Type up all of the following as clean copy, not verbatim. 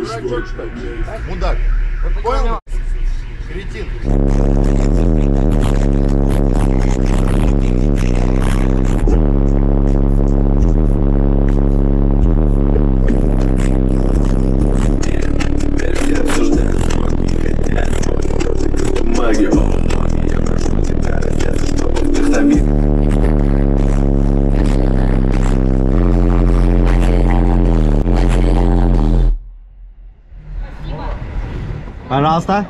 Дурачок, что ли? Мудак. Понял? Кретин. Пожалуйста.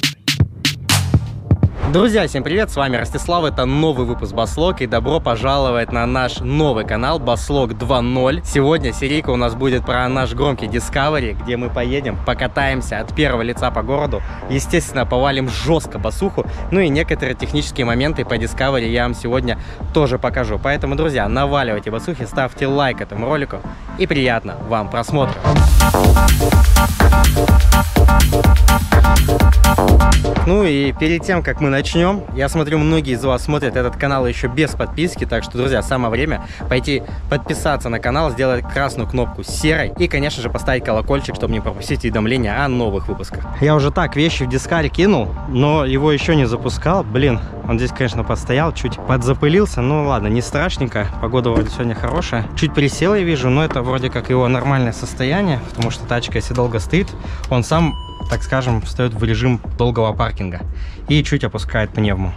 Друзья, всем привет, с вами Ростислав, это новый выпуск Баслог, и добро пожаловать на наш новый канал Баслог 2.0. Сегодня серийка у нас будет про наш громкий Discovery, где мы поедем, покатаемся от первого лица по городу, естественно, повалим жестко басуху, ну и некоторые технические моменты по Discovery я вам сегодня тоже покажу. Поэтому, друзья, наваливайте басухи, ставьте лайк этому ролику, и приятно вам просмотра. Ну и перед тем, как мы начнем, я смотрю, многие из вас смотрят этот канал еще без подписки, так что, друзья, самое время пойти подписаться на канал, сделать красную кнопку серой и, конечно же, поставить колокольчик, чтобы не пропустить уведомления о новых выпусках. Я уже так вещи в Discovery кинул, но его еще не запускал. Блин, он здесь, конечно, подстоял, чуть подзапылился, ну ладно, не страшненько, погода вроде сегодня хорошая. Чуть присел, я вижу, но это вроде как его нормальное состояние, потому что тачка, если долго стоит, он сам, так скажем, встает в режим долгого паркинга и чуть опускает пневму.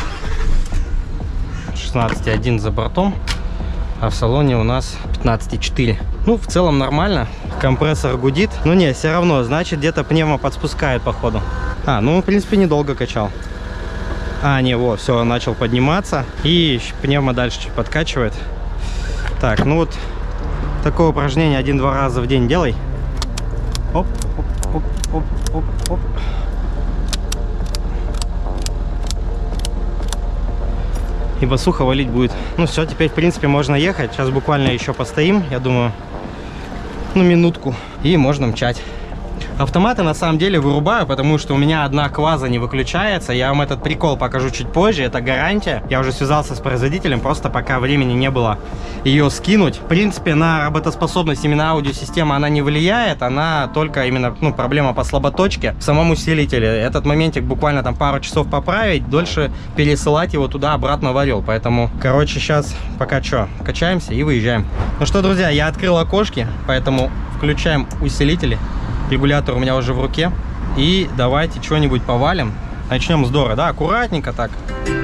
16,1 за бортом, а в салоне у нас 15,4. Ну, в целом нормально. Компрессор гудит. Но не, все равно, значит, где-то пневма подспускает, походу. Ну, в принципе, недолго качал. Не, вот, все, начал подниматься. И пневма дальше чуть подкачивает. Так, ну вот, такое упражнение 1-2 раза в день делай. Оп, оп, оп, оп, оп, оп. И басуха валить будет. Ну все, теперь в принципе можно ехать. Сейчас буквально еще постоим, я думаю, ну минутку, и можно мчать. Автоматы на самом деле вырубаю, потому что у меня одна кваза не выключается. Я вам этот прикол покажу чуть позже, это гарантия. Я уже связался с производителем, просто пока времени не было ее скинуть. В принципе, на работоспособность именно аудиосистемы она не влияет, она только именно, ну, проблема по слаботочке в самом усилителе. Этот моментик буквально там пару часов поправить, дольше пересылать его туда-обратно в Орел. Поэтому, короче, сейчас пока что, качаемся и выезжаем. Ну что, друзья, я открыл окошки, поэтому включаем усилители. Регулятор у меня уже в руке. И давайте что-нибудь повалим. Начнем с Дора, да, аккуратненько так.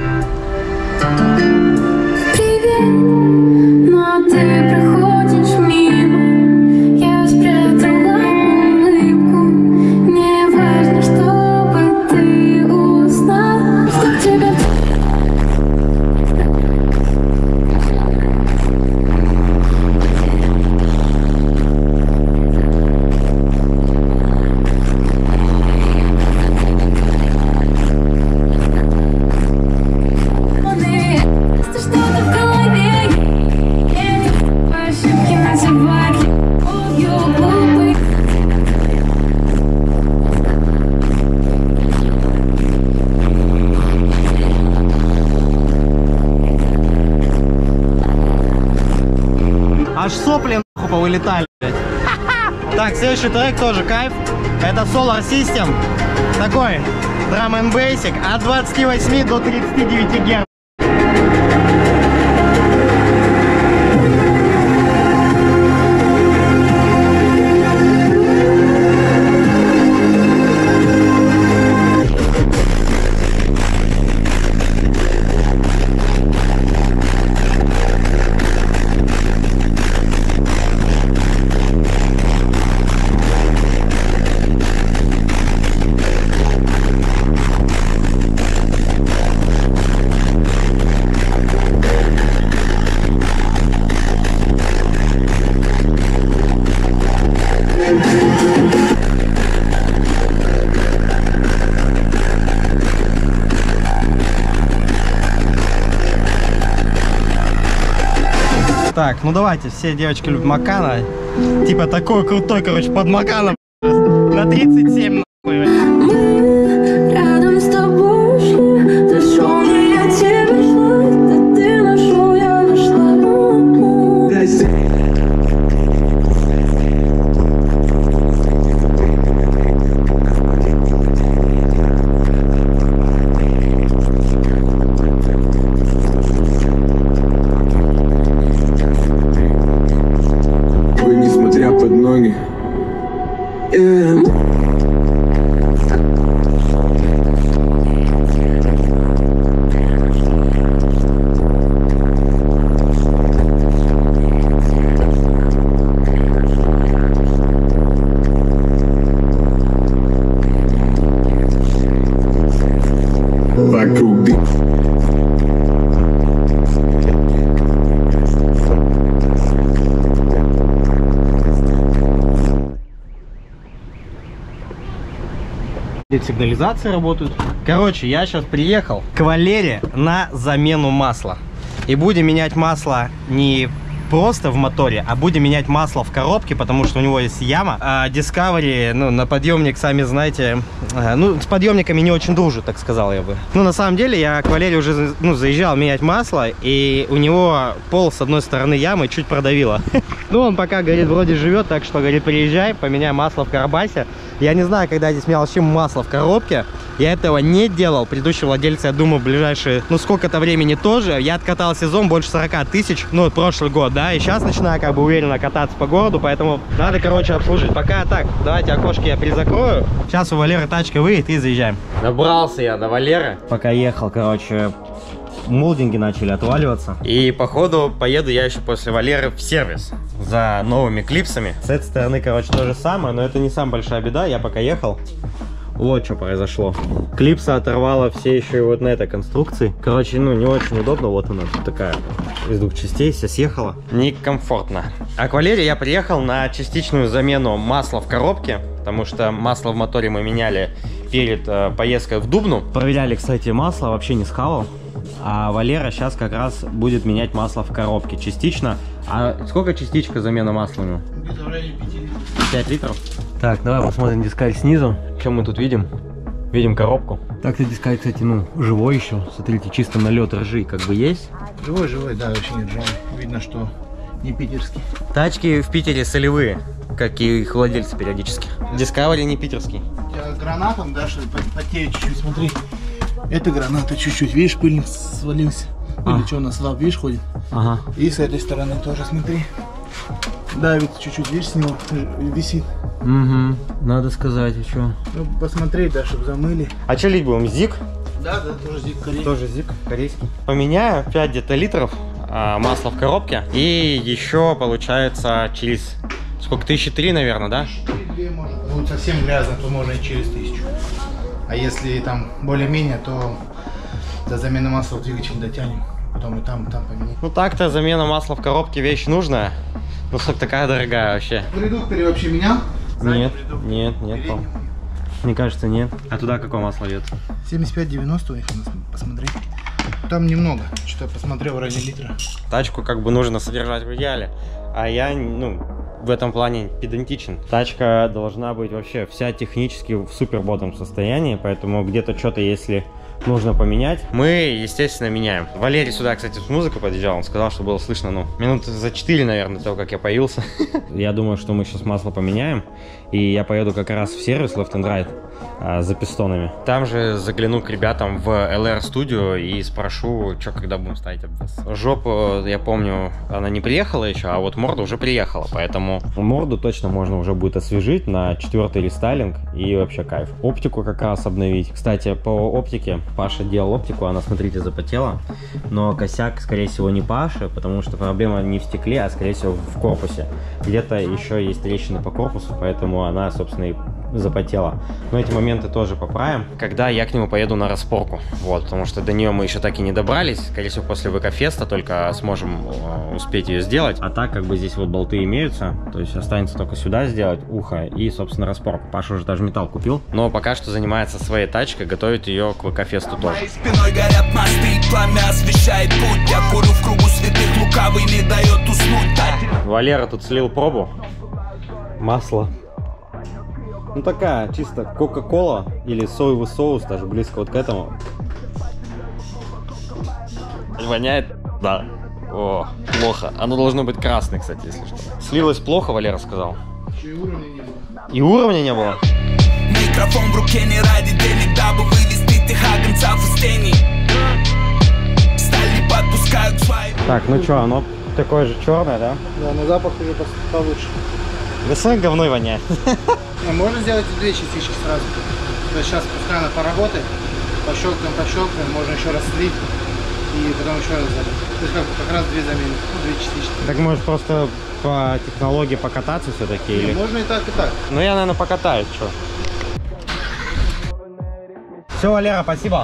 Привет, но ты проходишь мимо. Я спрятала улыбку. Не важно, чтобы ты узнал, что тебя... Аж сопли нахуй повылетали, блядь. Так, следующий трек тоже кайф. Это Solar System. Такой Drum and Basic от 28 до 39 Гц. Так, ну давайте, все девочки любят Макана. Типа такой крутой, короче, под Маканом. На 37 нахуй. Мы рядом с тобой шли. Ты шел, и я тебя шла. Ты нашел, я нашла. Сигнализации работают. Короче, я сейчас приехал к Валере на замену масла. И будем менять масло не просто в моторе, а будем менять масло в коробке, потому что у него есть яма. А Discovery, ну, на подъемник, сами знаете, ну, с подъемниками не очень дружит, так сказал я бы. Ну, на самом деле, я к Валере уже, ну, заезжал менять масло, и у него пол с одной стороны ямы чуть продавило. Ну, он пока, говорит, вроде живет, так что, говорит, приезжай, поменяй масло в карбасе. Я не знаю, когда я здесь менял вообще масло в коробке. Я этого не делал. Предыдущий владелец, я думаю, в ближайшие, ну, сколько-то времени тоже. Я откатал сезон больше 40 тысяч, ну, прошлый год, да. И сейчас начинаю как бы уверенно кататься по городу, поэтому надо, короче, обслужить. Пока так, давайте окошки я перезакрою. Сейчас у Валеры тачка выйдет и заезжаем. Добрался я до Валеры. Пока ехал, короче, молдинги начали отваливаться. И походу поеду я еще после Валеры в сервис за новыми клипсами. С этой стороны, короче, то же самое, но это не самая большая беда. Я пока ехал, вот что произошло. Клипса оторвала все еще и вот на этой конструкции. Короче, ну не очень удобно. Вот она такая из двух частей, вся съехала. Некомфортно. А к Валере я приехал на частичную замену масла в коробке, потому что масло в моторе мы меняли перед поездкой в Дубну. Проверяли, кстати, масло, вообще не схавал. А Валера сейчас как раз будет менять масло в коробке частично. А сколько частичка замена масла у него? Где-то в районе 5 литров. 5 литров? Так, давай посмотрим дискаль снизу. Что мы тут видим? Видим коробку. Так-то дискаль, кстати, ну, живой еще. Смотрите, чисто налет ржи как бы есть. Живой, да, вообще не ржавый. Видно, что не питерский. Тачки в Питере солевые, как и их владельцы периодически. Discovery не питерский. У тебя гранатом, да, что потеет чуть-чуть, смотри. Это граната чуть-чуть, видишь, пыльник свалился. Или что у нас лап, видишь, ходит. Ага. И с этой стороны тоже, смотри. Давит чуть-чуть, видишь, с него висит. Угу, надо сказать, а что? Ну, посмотреть, да, чтобы замыли. А что лить будем, ЗИК? Да, тоже ЗИК корейский. Тоже ЗИК корейский. Поменяю 5 где-то литров масла в коробке. И еще получается через, сколько, 1003, наверное, да? 1002 можно. Ну, совсем грязно, то можно и через 1000. А если там более-менее, то до замены масла в двигатель дотянем. Потом и там поменять. Ну так-то замена масла в коробке вещь нужная. Ну сколько такая дорогая вообще. В редукторе вообще менял? Нет, нет, мне кажется, нет. А туда какое масло льет? 75-90 у них, посмотреть. Там немного, что-то посмотрел в районе литра. Тачку как бы нужно содержать в идеале. А я, ну, в этом плане педантичен. Тачка должна быть вообще вся технически в супер бодром состоянии, поэтому где-то что-то, если нужно поменять, мы, естественно, меняем. Валерий сюда, кстати, с музыкой подъезжал, он сказал, что было слышно, ну, минут за 4, наверное, до того, как я появился. Я думаю, что мы сейчас масло поменяем, и я поеду как раз в сервис Left and Right за пистонами. Там же загляну к ребятам в LR Studio и спрошу, что когда будем ставить обвес. Жопу, я помню, она не приехала еще, а вот морда уже приехала, поэтому морду точно можно уже будет освежить на 4-й рестайлинг, и вообще кайф. Оптику как раз обновить. Кстати, по оптике Паша делал оптику, она, смотрите, запотела, но косяк, скорее всего, не Паши, потому что проблема не в стекле, а, скорее всего, в корпусе. Где-то еще есть трещины по корпусу, поэтому она, собственно, и запотела. Но эти моменты тоже поправим, когда я к нему поеду на распорку. Вот, потому что до нее мы еще так и не добрались. Скорее всего, после ВК-феста только сможем успеть ее сделать. А так, как бы здесь вот болты имеются, то есть останется только сюда сделать ухо и, собственно, распорку. Паша уже даже металл купил, но пока что занимается своей тачкой, готовит ее к ВК-фесту тоже. Моей спиной горят мосты, пламя освещает путь. Я курю в кругу святых, лукавый не дает уснуть. Валера тут слил пробу. Масло. Ну такая, чисто кока-кола или соевый соус, даже близко вот к этому. Воняет? Да. О, плохо. Оно должно быть красное, кстати, если что. Слилось плохо, Валера сказал. Еще и уровня не было. И уровня не было? Микрофон в руке не ради денег, дабы вывести тех агнцев из тени. Сталь не подпускают свои. Так, ну что, оно такое же черное, да? Да, но запах уже получше. Весной говной воняет. Можно сделать и 2 частички сразу. То есть сейчас пускай она поработает, пощелкаем, можно еще раз слить и потом еще раз залить. То есть как раз 2 замены, 2 частички. Так может просто по технологии покататься все-таки? Или... Можно и так, и так. Ну я, наверное, покатаюсь, что. Все, Валера, спасибо.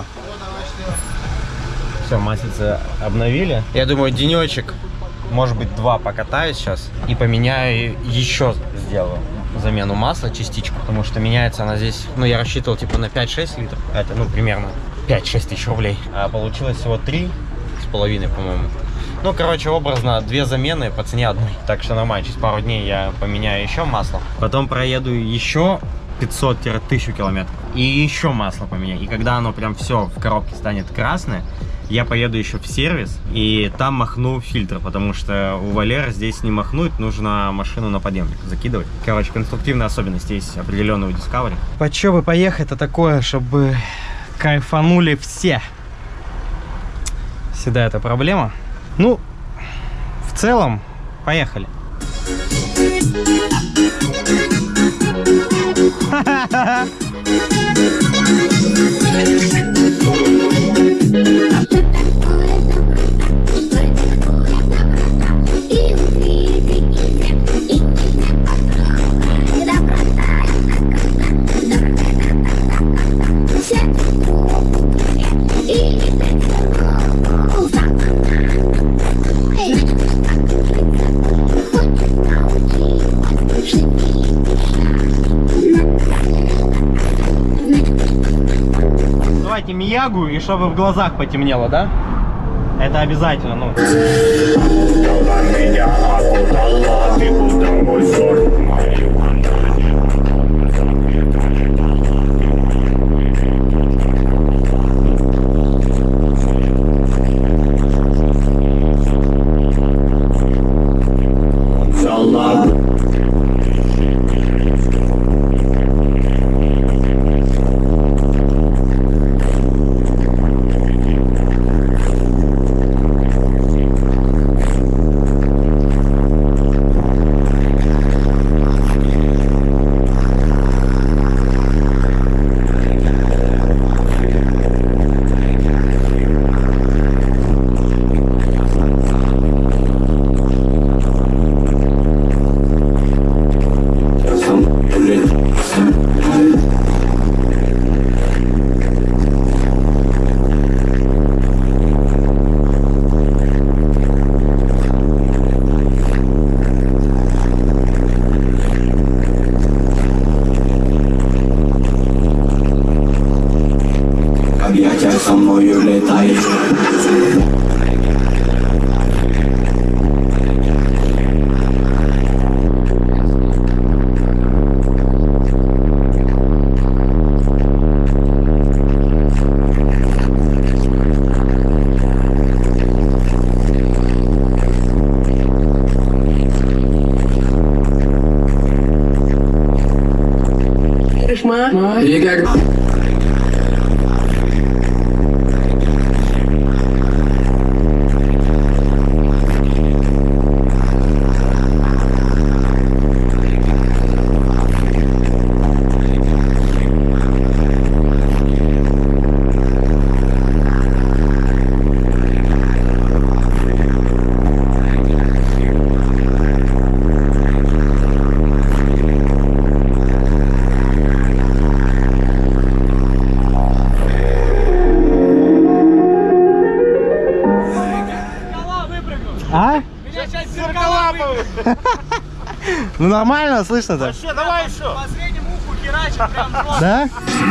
Все, маслицы обновили. Я думаю, денечек, может быть, 2 покатаюсь сейчас и поменяю, еще сделаю замену масла, частичку, потому что меняется она здесь, ну, я рассчитывал типа на 5-6 литров, это, ну, примерно 5-6 тысяч рублей, а получилось всего 3,5, по-моему. Ну, короче, образно 2 замены по цене одной, так что нормально, через пару дней я поменяю еще масло, потом проеду еще 500-1000 километров и еще масло поменяю, и когда оно прям все в коробке станет красное, я поеду еще в сервис и там махну фильтр, потому что у Валеры здесь не махнуть, нужно машину на подъемник закидывать. Короче, конструктивные особенности есть определенные у Discovery. По чё бы поехать-то такое, чтобы кайфанули все? Всегда это проблема. Ну, в целом, поехали. Давайте Миягу, и чтобы в глазах потемнело, да? Это обязательно, ну. Со мною летаешь. И как... А? Ну нормально, слышно-то? Вообще, давай еще. Последним уху херачим прям жестко. Да?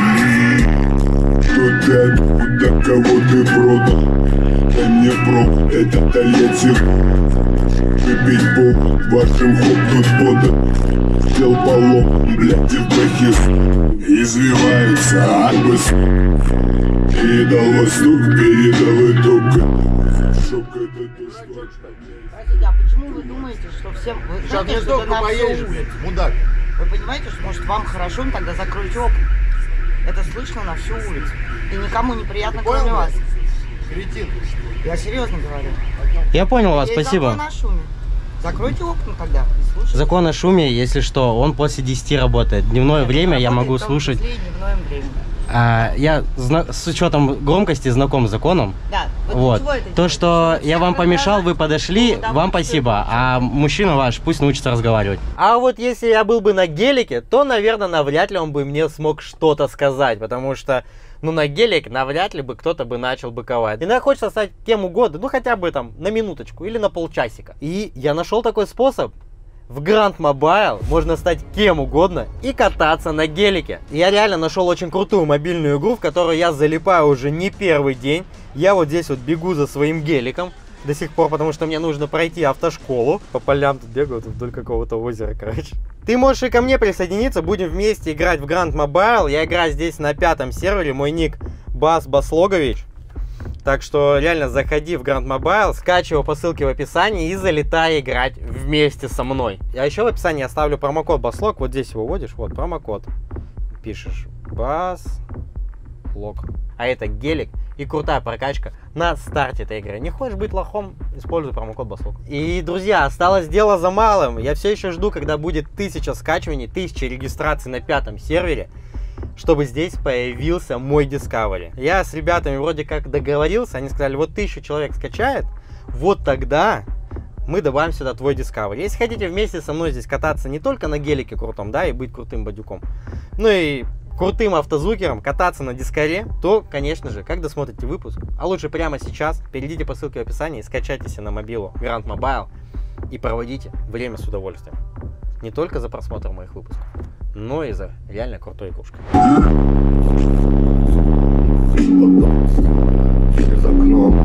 Куда кого ты продал? Да не про, это-то я выпить бог, вашим хопнут бода. Дел полом, блядь, и в бахе извивается арбус. Передал стук, передал итог. Шок это то, что... Простите, а почему вы думаете, что всем... Вы Сейчас знаете, не что это только на поедешь, всю блядь, улицу? мудак. Вы понимаете, что может вам хорошо, тогда закройте окна. Это слышно на всю улицу. И никому неприятно, Понял, кроме вас. Кретин. Я серьезно говорю. Я понял вас, Я из спасибо. окна на шуме. Закройте окна тогда и слушайте. Закон о шуме, если что, он после 10 работает. Дневное время я могу слушать. Дневное время. Я с учетом громкости знаком с законом. Да. Вот. То, что я вам помешал, вы подошли, вам спасибо. А мужчина ваш пусть научится разговаривать. А вот если я был бы на гелике, то, наверное, навряд ли он бы мне смог что-то сказать. Потому что, ну, на гелик навряд ли бы кто-то бы начал быковать. Иногда хочется стать кем угодно, ну, хотя бы там на минуточку или на полчасика. И я нашел такой способ. В Grand Mobile можно стать кем угодно и кататься на гелике. Я реально нашел очень крутую мобильную игру, в которую я залипаю уже не первый день. Я вот здесь вот бегу за своим геликом до сих пор, потому что мне нужно пройти автошколу. По полям тут бегаю, тут вдоль какого-то озера, короче. Ты можешь и ко мне присоединиться, будем вместе играть в Grand Mobile. Я играю здесь на 5-м сервере, мой ник Баслогович. Так что реально заходи в Grand Mobile, скачивай по ссылке в описании и залетай играть вместе со мной. А еще в описании я оставлю промокод Баслог, вот здесь его вводишь, вот промокод. Пишешь Баслог. А это гелик и крутая прокачка на старте этой игры. Не хочешь быть лохом, используй промокод Баслог. И, друзья, осталось дело за малым. Я все еще жду, когда будет 1000 скачиваний, 1000 регистраций на 5-м сервере, чтобы здесь появился мой Discovery. Я с ребятами вроде как договорился, они сказали, вот 1000 человек скачает, вот тогда мы добавим сюда твой Discovery. Если хотите вместе со мной здесь кататься не только на гелике крутом, да, и быть крутым бадюком, ну и крутым автозвукером, кататься на дискаре, то, конечно же, как досмотрите выпуск, а лучше прямо сейчас, перейдите по ссылке в описании, скачайте себе на мобилу Grand Mobile и проводите время с удовольствием. Не только за просмотр моих выпусков, но и за реально крутой игрушкой. Через окно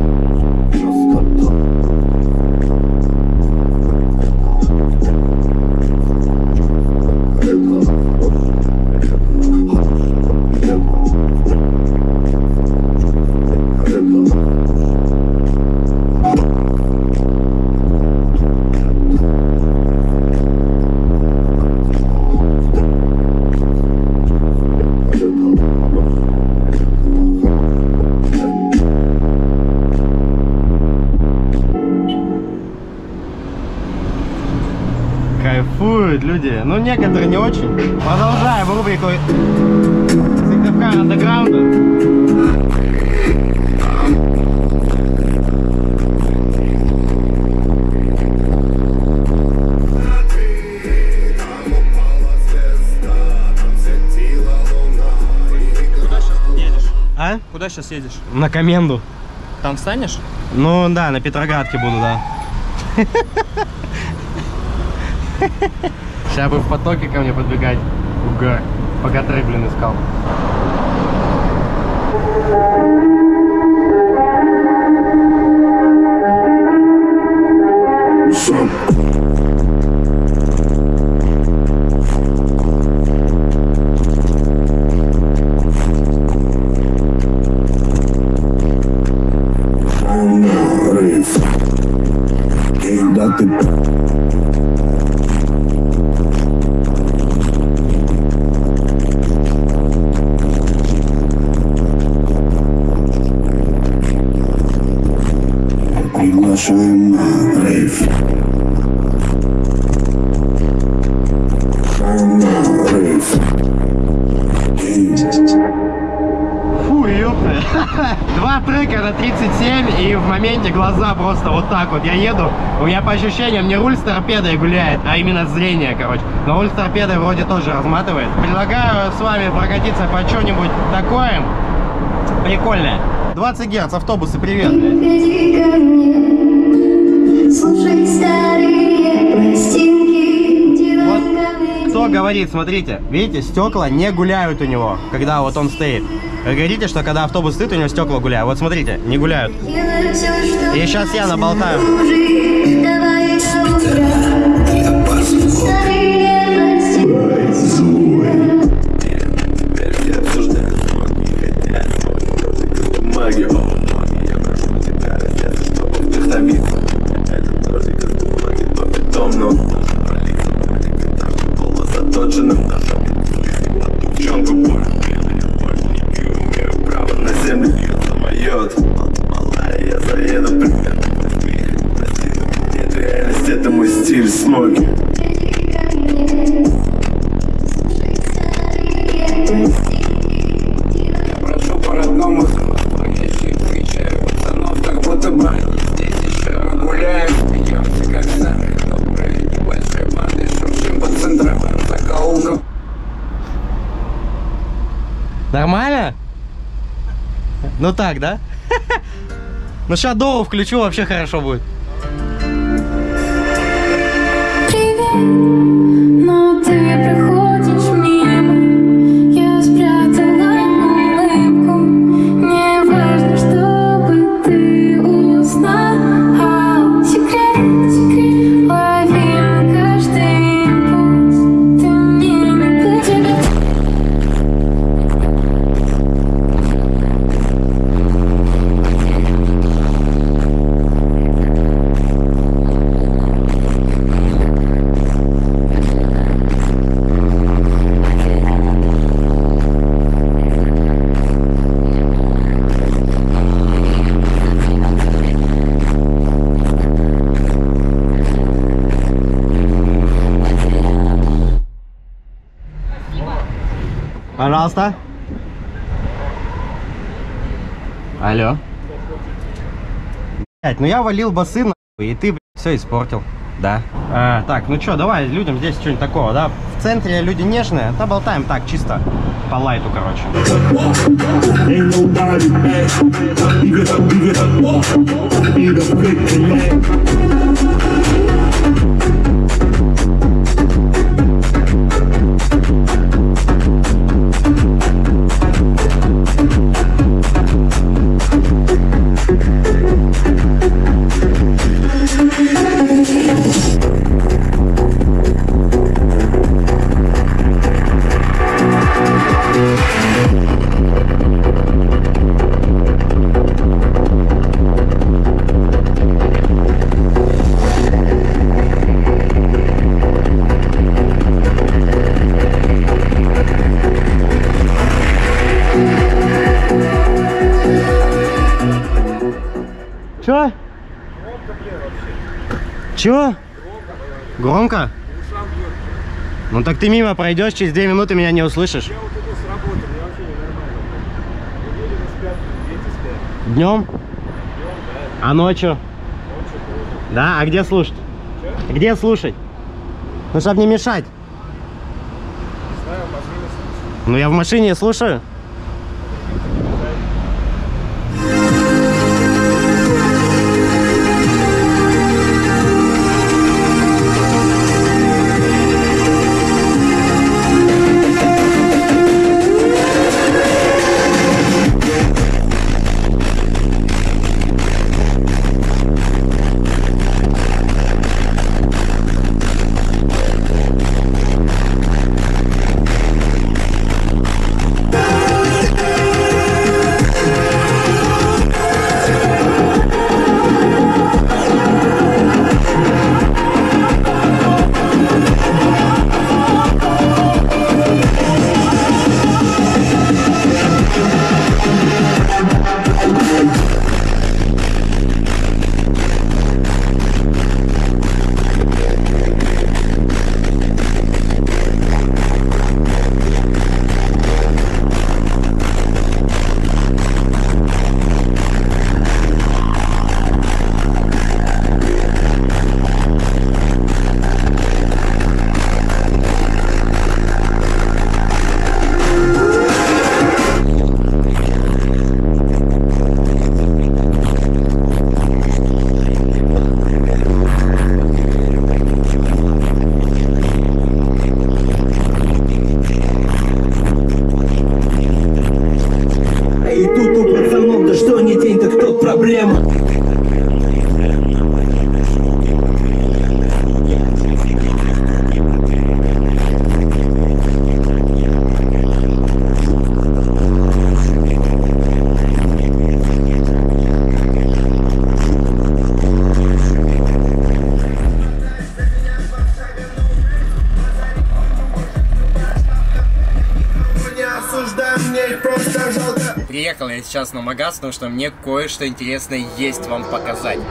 Кайфуют люди, ну некоторые не очень. Продолжаем рубрику Сыктывкар андеграунда. А? Куда сейчас едешь? На Коменду. Там встанешь? Ну да, на Петроградке буду, да. Сейчас бы в потоке ко мне подбегать. Угар. Пока трек, блин, искал. Приглашаем на рейв. Фу, ёпта. 2 трека на 37, и в моменте глаза просто вот так вот. Я еду, у меня по ощущениям не руль с торпедой гуляет, а именно зрение, короче. Но руль с торпедой вроде тоже разматывает. Предлагаю с вами прокатиться по что-нибудь такое прикольное. 20 Гц, автобусы, привет. Приди ко мне, слушай старые пластинки, диван ко мне. Кто говорит, смотрите, видите, стекла не гуляют у него, когда вот он стоит. Вы говорите, что когда автобус стоит, у него стекла гуляют. Вот смотрите, не гуляют. Делай всё, что И сейчас я наболтаю. нужно. Давай до утра. Старые пластинки. Это мой стиль. Прошу по-родному, если встречаю пацанов, как будто бы здесь еще гуляем. Смеемся, как самые добрые, небольшой банды, шуршим по центровым закоулкам. Нормально? Ну так, да? Ну сейчас Дору включу, вообще хорошо будет. Привет, но ты проходишь мимо. Я спрятала улыбку. Мне важно, чтобы ты узнал. Секрет, секрет, ловим каждый импульс. Ты мне не потерял. Пожалуйста. Алло. Блять, ну я валил басы нахуй, и ты, блядь, все испортил. Да. Так, ну что, давай людям здесь что-нибудь такого, да? В центре люди нежные, да, болтаем так, чисто по лайту, короче. Чё? Чё? Громко? Ну так ты мимо пройдешь, через 2 минуты меня не услышишь. Я вот иду с работы, мне вообще ненормально. Уверенно спят, дети спят. Днем? Днем, да. А ночью? Ночью тоже. Да? А где слушать? Чё? Где слушать? Ну, чтобы не мешать. Не знаю, в машине слушаю. Ну, я в машине слушаю. Приехал я сейчас на магаз, потому что мне кое-что интересное есть вам показать.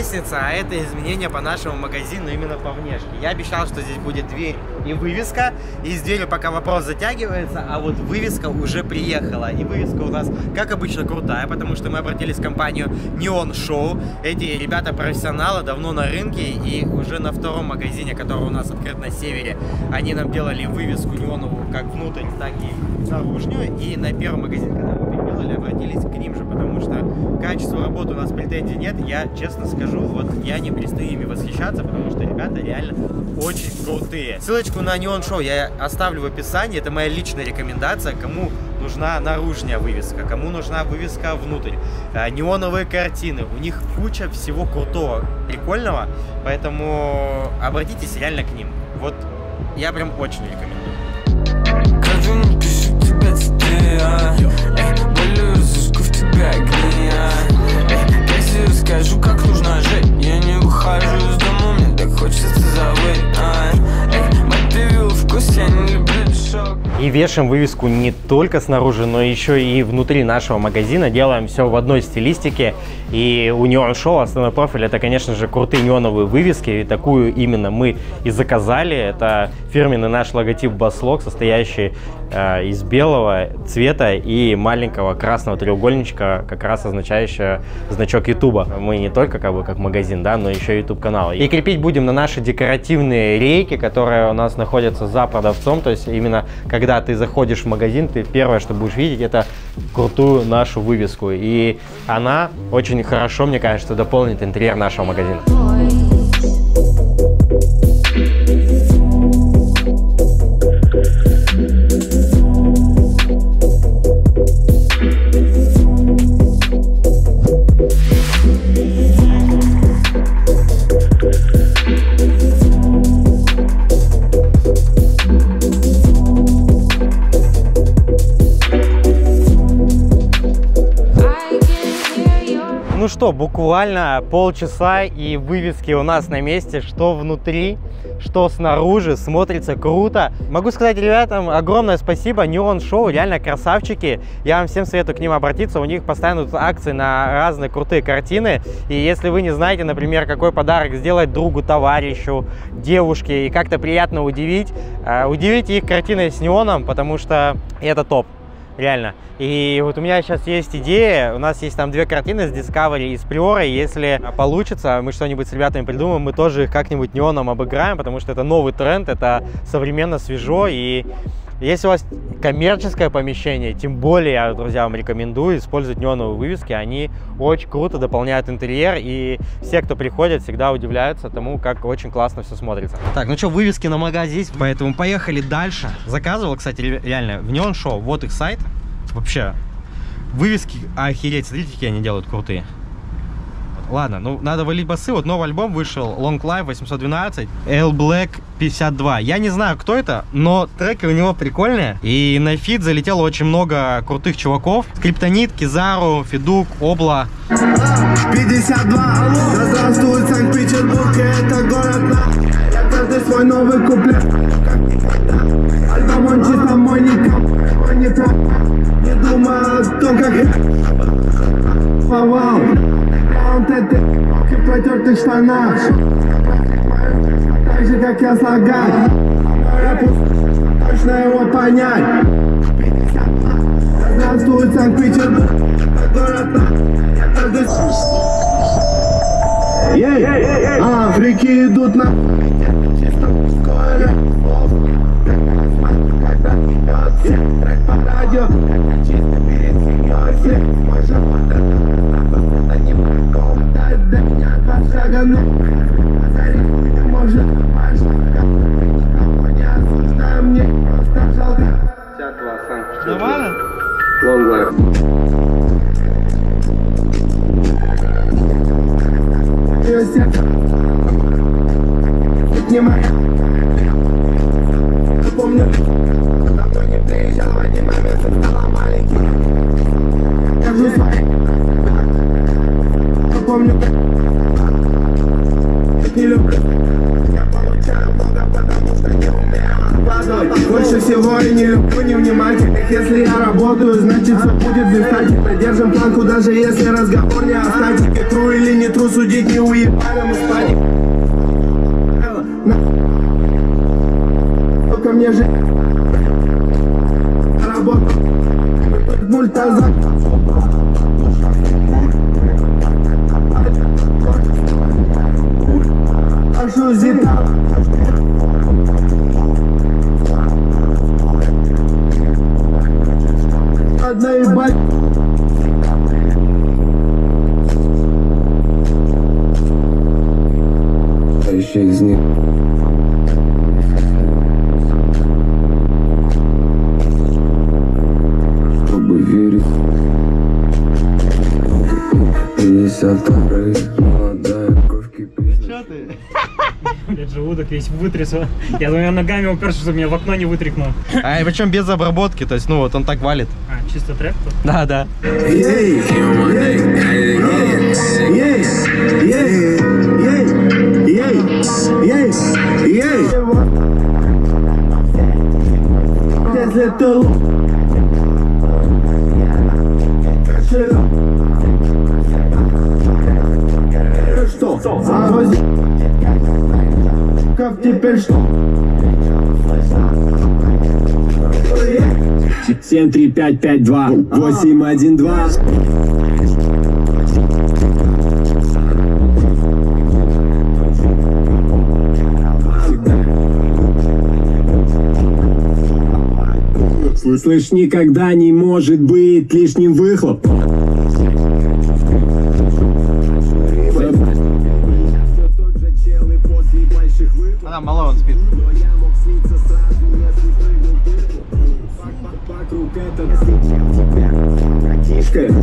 лестница, а это изменение по нашему магазину именно по внешке. Я обещал, что здесь будет дверь и вывеска, и с дверью пока вопрос затягивается, а вот вывеска уже приехала. И вывеска у нас, как обычно, крутая, потому что мы обратились в компанию Neon Show. Эти ребята профессионалы, давно на рынке, и уже на втором магазине, который у нас открыт на севере, они нам делали вывеску неоновую как внутрь, так и наружную. И на первом магазине, когда мы переделали, обратились к ним же, потому что качеству работы у нас претензий нет. Я честно скажу, вот я не перестаю ими восхищаться, потому что ребята реально очень крутые. Ссылочку на Neon Show я оставлю в описании, это моя личная рекомендация, кому нужна наружная вывеска, кому нужна вывеска внутрь, неоновые картины, у них куча всего крутого, прикольного, поэтому обратитесь реально к ним. Вот я прям очень рекомендую. Каждый не пишет тебя цития, болю зажгу в тебя огня. Если скажу, как нужно жить, я не выхожу из дома, мне так хочется завыть. Мотивил вкус, я не люблю дешок. И вешаем вывеску не только снаружи, но еще и внутри нашего магазина. Делаем все в одной стилистике. И у Neon Show основной профиль — это, конечно же, крутые неоновые вывески. И такую именно мы и заказали. Это фирменный наш логотип Баслог, состоящий из белого цвета и маленького красного треугольничка, как раз означающего значок YouTube. Мы не только как магазин, да, но еще YouTube канал. И крепить будем на наши декоративные рейки, которые у нас находятся за продавцом. То есть именно когда ты заходишь в магазин, ты первое, что будешь видеть, это крутую нашу вывеску. И она очень хорошо, мне кажется, дополнит интерьер нашего магазина. Ну что, буквально полчаса и вывески у нас на месте, что внутри, что снаружи, смотрится круто. Могу сказать ребятам огромное спасибо, Neon Show, реально красавчики. Я вам всем советую к ним обратиться, у них постоянно тут акции на разные крутые картины. И если вы не знаете, например, какой подарок сделать другу, товарищу, девушке и как-то приятно удивить, удивите их картиной с неоном, потому что это топ. Реально. И вот у меня сейчас есть идея, у нас есть там две картины с Discovery и с Priora, если получится, мы что-нибудь с ребятами придумаем, мы тоже их как-нибудь неоном обыграем, потому что это новый тренд, это современно, свежо, и если у вас коммерческое помещение, тем более, я, друзья, вам рекомендую использовать неоновые вывески, они очень круто дополняют интерьер, и все, кто приходит, всегда удивляются тому, как очень классно все смотрится. Так, ну что, вывески на магазин здесь, поэтому поехали дальше. Заказывал, кстати, реально, в Neon Show, вот их сайт, вообще, вывески, охереть, смотрите, какие они делают крутые. Ладно, ну надо валить басы. Вот новый альбом вышел, Long Life 812, L Black 52. Я не знаю, кто это, но треки у него прикольные. И на фит залетело очень много крутых чуваков. Скриптонит, Кизару, Федук, Обла. 52, да здравствует Санкт-Петербург, это город. Я каждый свой новый куплет. Альбом он чисто мой, никому не прав. Не думаю о том, как вау. В протертых штанах, так же как я слоган, точно его понять. Здравствует Санкт-Петербург, город. Африки идут на радио. Нормально? Long Life. Помню, давно не приезжал в один момент, стала маленький. Держу свой. Помню, не люблю. Я получаю много, потому что не умею. Больше всего и не люблю невнимательных. Если я работаю, значит все будет блистательно. Держим планку, даже если разговор не о статике. Тру или не тру, судить не уебаем спать. Только мне же работа. Мультазак. А что здесь? Одна ебать. Еще из них. Чтобы верить. 52-й, молодая кровь кипит. Что ты? Блядь, желудок весь вытрясся. Я двумя ногами уперся, чтобы меня в окно не вытряхнул. А и причем без обработки, то есть, ну вот он так валит. А, чисто трек тут? Да, да. Если ты что? Как теперь что? 7, 3, 5, 5, 2, 8, 1, 2. Слышь, никогда не может быть лишним выхлоп. Она мало, он спит. Вокруг этот тишка.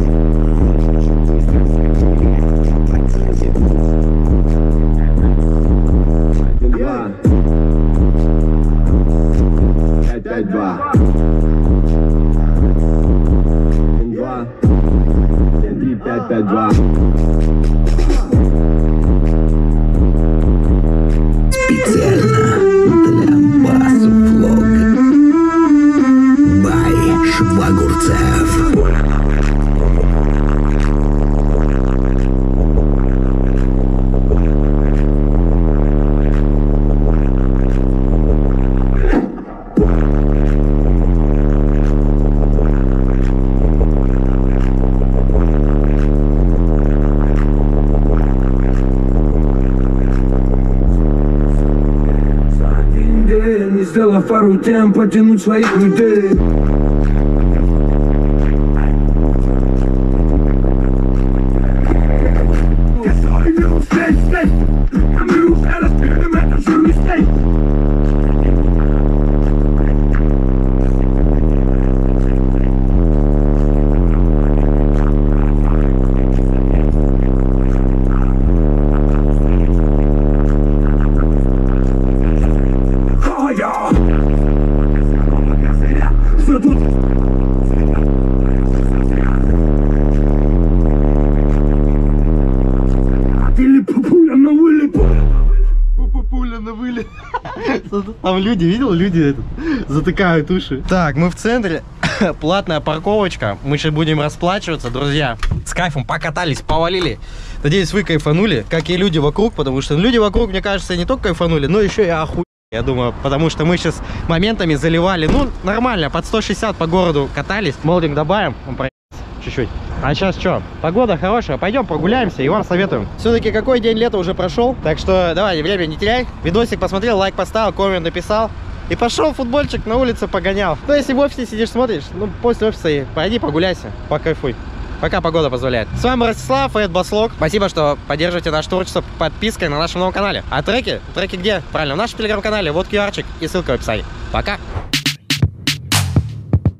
Два. 5, 2. 2. 3, 5, 5, 2. Специально для Басофлог. Бай Швагурцев. Не сделав пару тем, потянуть своих людей. Там люди, видел? Люди затыкают уши. Так, мы в центре. Платная парковочка. Мы сейчас будем расплачиваться, друзья. С кайфом покатались, повалили. Надеюсь, вы кайфанули, как и люди вокруг. Потому что люди вокруг, мне кажется, не только кайфанули, но еще и охуели. Я думаю, потому что мы сейчас моментами заливали. Ну, нормально, под 160 по городу катались. Молдинг добавим, он проехался чуть-чуть. А сейчас что? Погода хорошая, пойдем прогуляемся и вам советуем. Все-таки какой день лета уже прошел, так что давай, время не теряй. Видосик посмотрел, лайк поставил, коммент написал. И пошел футбольчик на улице погонял. Ну, если в офисе сидишь, смотришь, ну, после офиса и пойди прогуляйся, покайфуй. Пока погода позволяет. С вами Ростислав и это Баслог. Спасибо, что поддерживаете наше творчество подпиской на нашем новом канале. А треки где? Правильно, в нашем телеграм-канале. Вот QR-чик и ссылка в описании. Пока!